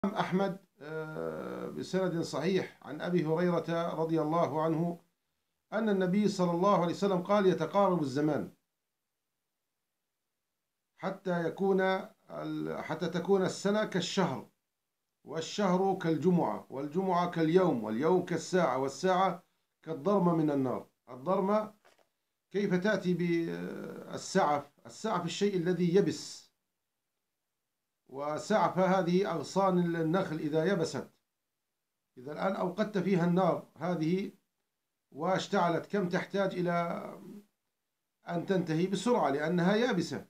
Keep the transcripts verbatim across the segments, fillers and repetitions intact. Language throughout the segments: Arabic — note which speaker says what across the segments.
Speaker 1: أحمد آه، بسند صحيح عن أبي هريرة رضي الله عنه أن النبي صلى الله عليه وسلم قال: يتقارب الزمان حتى يكون حتى تكون السنة كالشهر، والشهر كالجمعة، والجمعة كاليوم، واليوم كالساعة، والساعة كالضرمة من النار. الضرمة كيف تأتي بالسعف؟ السعف الشيء الذي يبس، وسعف هذه أغصان النخل إذا يبست. إذا الآن أوقدت فيها النار هذه واشتعلت، كم تحتاج إلى أن تنتهي بسرعة لأنها يابسة.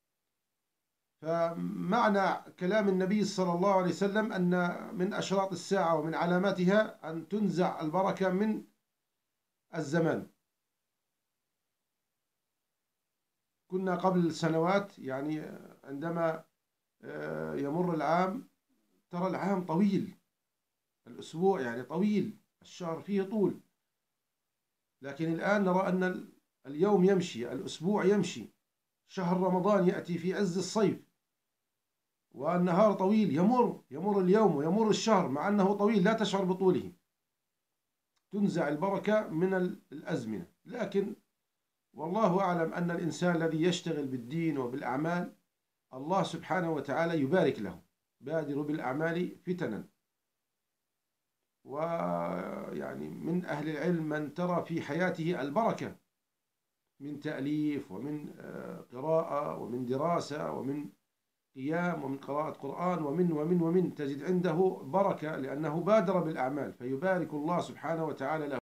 Speaker 1: فمعنى كلام النبي صلى الله عليه وسلم أن من أشراط الساعة ومن علاماتها أن تنزع البركة من الزمان. كنا قبل سنوات يعني عندما يمر العام ترى العام طويل، الأسبوع يعني طويل، الشهر فيه طول، لكن الآن نرى أن اليوم يمشي، الأسبوع يمشي، شهر رمضان يأتي في عز الصيف، والنهار طويل، يمر يمر اليوم ويمر الشهر مع أنه طويل لا تشعر بطوله. تنزع البركة من الأزمنة. لكن والله أعلم أن الإنسان الذي يشتغل بالدين وبالأعمال الله سبحانه وتعالى يبارك له. بادر بالأعمال فتنا. ويعني من أهل العلم من ترى في حياته البركة من تأليف ومن قراءة ومن دراسة ومن قيام ومن قراءة قرآن ومن ومن ومن تجد عنده بركة لأنه بادر بالأعمال، فيبارك الله سبحانه وتعالى له.